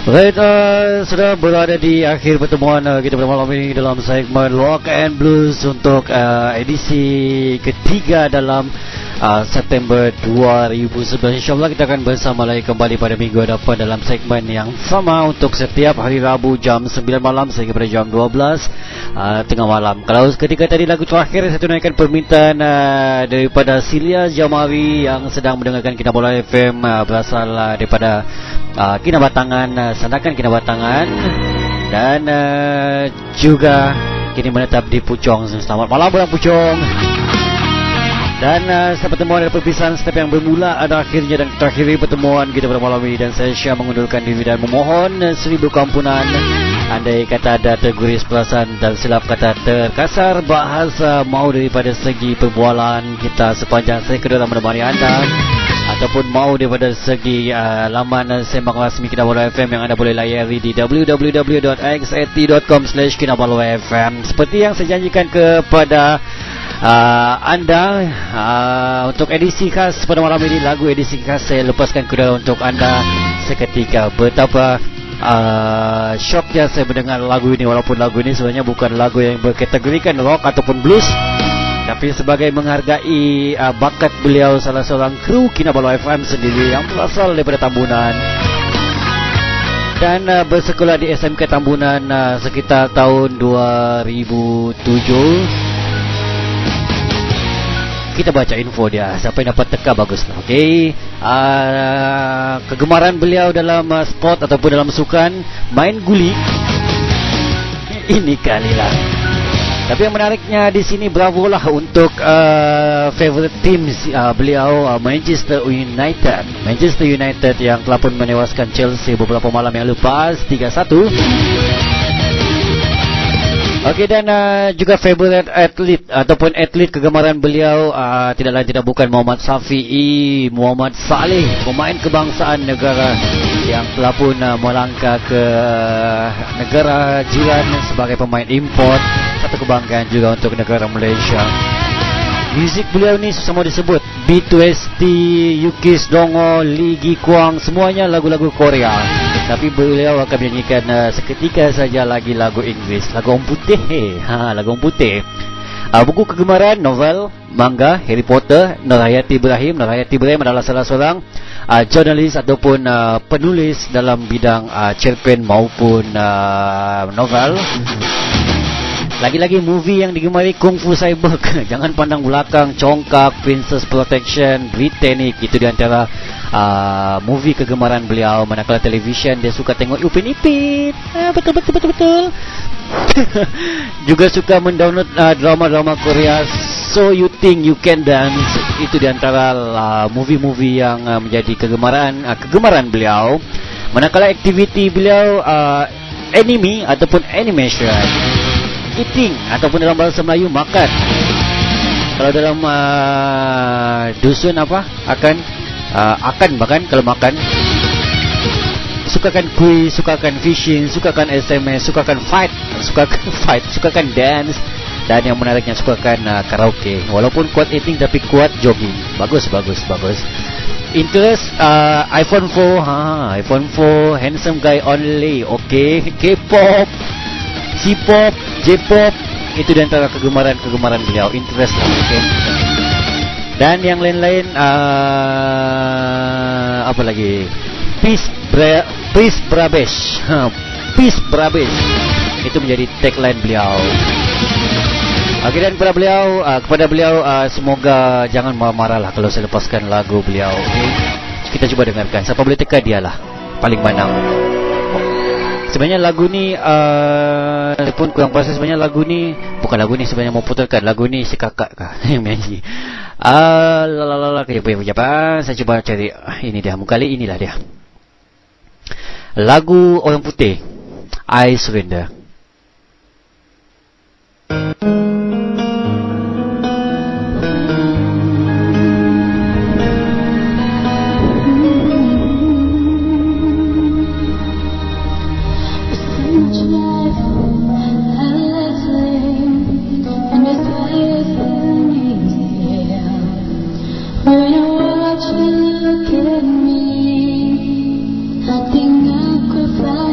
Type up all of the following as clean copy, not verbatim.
Right, sudah berada di akhir pertemuan kita pada malam ini dalam segmen Rock and Blues untuk edisi ketiga dalam September 2011. InsyaAllah kita akan bersama lagi kembali pada minggu depan dalam segmen yang sama untuk setiap hari Rabu jam 9 malam sehingga pada jam 12 tengah malam. Kalau ketika tadi lagu terakhir saya tunaikan permintaan daripada Silia Jamari yang sedang mendengarkan Kinabalu FM berasal daripada Kinabatangan, Sandakan Kinabatangan, dan juga kini menetap di Puchong. Selamat malam Orang Puchong. Dan setiap pertemuan ada perpisahan, setiap yang bermula ada akhirnya, dan kita akhiri pertemuan kita pada malam ini. Dan saya Syah mengundurkan diri dan memohon 1000 keampunan andai kata ada terguris perasaan dan silap kata terkasar bahasa mau daripada segi perbualan kita sepanjang saya kedua menemani anda, ataupun mau daripada segi laman sembang rasmi Kinabalu FM yang anda boleh layari di www.xat.com/kinabalu-fm. Seperti yang saya janjikan kepada anda, untuk edisi khas pada malam ini, lagu edisi khas saya lepaskan kedua untuk anda seketika. Betapa shocknya saya mendengar lagu ini, walaupun lagu ini sebenarnya bukan lagu yang berkategorikan rock ataupun blues, tapi sebagai menghargai bakat beliau, salah seorang kru Kinabalu FM sendiri yang berasal daripada Tambunan dan bersekolah di SMK Tambunan sekitar tahun 2007. Kita baca info dia, siapa yang dapat teka baguslah. Okey, kegemaran beliau dalam sport ataupun dalam sukan main guli ini kalilah. Tapi yang menariknya di sini, bravo lah untuk favorite teams beliau, Manchester United. Manchester United yang telah pun menewaskan Chelsea beberapa malam yang lepas 3-1. Okey, dan juga favorite atlet ataupun atlet kegemaran beliau tidak lain tidak bukan Muhammad Safi'i Muhammad Saleh, pemain kebangsaan negara yang telah pun melangkah ke negara jiran sebagai pemain import. Satu kebanggaan juga untuk negara Malaysia. Muzik beliau ni susah mau disebut. B2ST, Yukis Dongo, Lee Gi Kuang, semuanya lagu-lagu Korea. Tapi beliau akan menyanyikan seketika saja lagi lagu Inggris, lagu Om Putih. Lagu Om Putih. Buku kegemaran, novel, manga, Harry Potter. Nur Hayati Ibrahim adalah salah seorang jurnalis ataupun penulis dalam bidang cerpen maupun novel. Lagi-lagi movie yang digemari, Kung Fu Cyborg, Jangan Pandang Belakang, Congkak, Princess Protection, Britannic. Itu di antara movie kegemaran beliau. Manakala televisyen dia suka tengok Upin Ipin. Betul. Juga suka mendownload drama-drama Korea, So You Think You Can Dance. Itu di antara movie-movie yang menjadi kegemaran beliau. Manakala aktiviti beliau anime ataupun animation, eating ataupun dalam bahasa Melayu makan. Kalau dalam dusun apa? Akan bahkan kalau makan. Sukakan kuis, sukakan fishing, sukakan SMS, sukakan fight, sukakan dance, dan yang menariknya sukakan karaoke. Walaupun kuat eating tapi kuat jogging. Bagus. Interest iPhone 4, iPhone 4, handsome guy only. Okay, K-pop, C-pop, J-pop, itu di antara kegemaran beliau. Interest lah, okay. Dan yang lain-lain apa lagi? Peace Brabesh. Peace Brabesh. Itu menjadi tagline beliau. Okey, dan kepada beliau semoga jangan marah-marah lah kalau saya lepaskan lagu beliau. Okay? Kita cuba dengarkan. Siapa boleh teka dialah paling manang. Sebenarnya lagu ni pun kurang pasti. Sebenarnya lagu ni bukan lagu ni sebenarnya mau putarkan. Lagu ni si kakak kah yang menyanyi. Kejap. Saya cuba cari. Ini dia. Kali inilah dia. Lagu Orang Putih, I Surrender. When I watch you look at me, I think I could fly.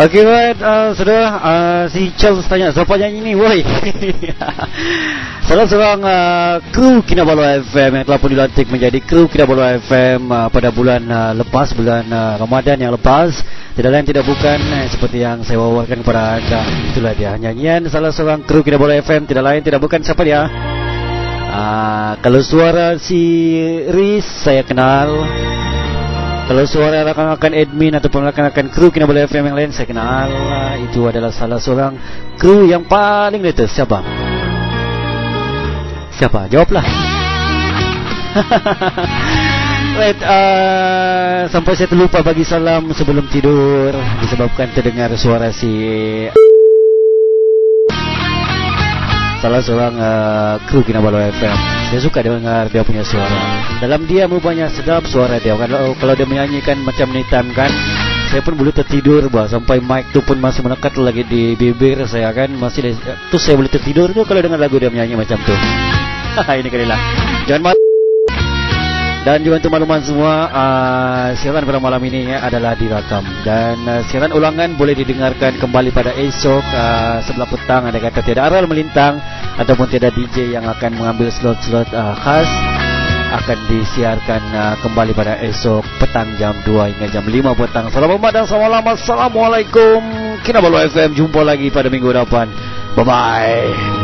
Okey, right, saudara, si Charles tanya siapa nyanyi ni, woi. Salah seorang kru Kinabalu FM yang telah pun dilantik menjadi kru Kinabalu FM pada bulan lepas, bulan Ramadan yang lepas. Tidak lain tidak bukan seperti yang saya wawarkan kepada anda. Itulah dia nyanyian salah seorang kru Kinabalu FM, tidak lain tidak bukan siapa dia. Kalau suara si Riz saya kenal. Kalau suara rakan-rakan admin ataupun rakan-rakan kru Kinabalu FM yang lain saya kenal. Itu adalah salah seorang kru yang paling latest. Siapa? Siapa? Jawablah. Right, sampai saya terlupa bagi salam sebelum tidur disebabkan terdengar suara si salah seorang kru Kinabalu FM. Saya suka dengar dia punya suara. Dalam dia rupanya sedap suara dia. Kalau dia menyanyikan macam nitan kan, saya pun boleh tertidur bah. Sampai mic tu pun masih melekat lagi di bibir saya kan. Masih tu saya boleh tertidur tu kalau dengar lagu dia menyanyi macam tu. Ini kalilah. Jangan malu. Dan juga untuk makluman semua, siaran pada malam ini adalah direkam. Dan siaran ulangan boleh didengarkan kembali pada esok sebelah petang. Ada kata tiada aral melintang ataupun tiada DJ yang akan mengambil slot-slot khas, akan disiarkan kembali pada esok petang jam 2 hingga jam 5 petang. Salam hormat dan salam. Assalamualaikum. Kinabalu FM. Jumpa lagi pada minggu depan. Bye-bye.